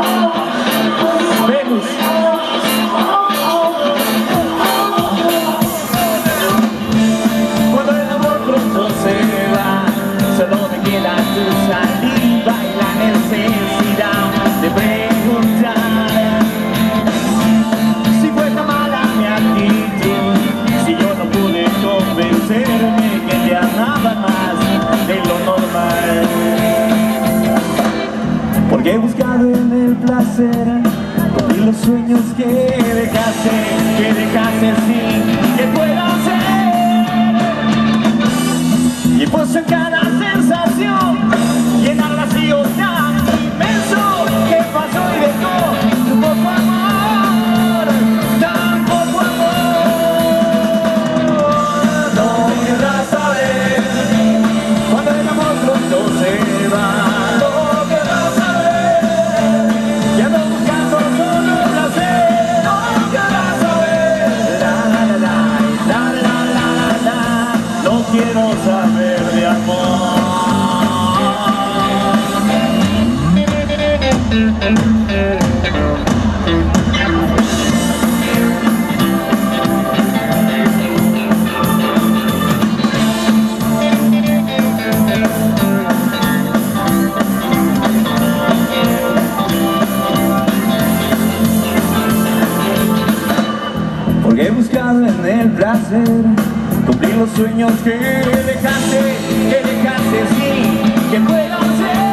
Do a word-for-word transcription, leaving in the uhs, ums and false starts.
Venus. Cuando el amor pronto se va, solo me queda tu saliva y la necesidad de preguntar si fue tan mala mi actitud, si yo no pude convencerme que te amaba más de lo normal. Porque he buscado en el placer cumplir los sueños que dejaste, que dejaste sin que pueda ser. Y puso en cada sensación llenar vacío tan inmenso que pasó y dejó tu poco amor, tan poco amor. No querrás saber cuando el amor pronto se va. No querrás saber que ando buscando solo placer. No querrás saber, la la la la la la la la. No quiero saber de amor. Porque he buscado en el placer cumplir los sueños que dejaste, que dejaste sin que puedan ser.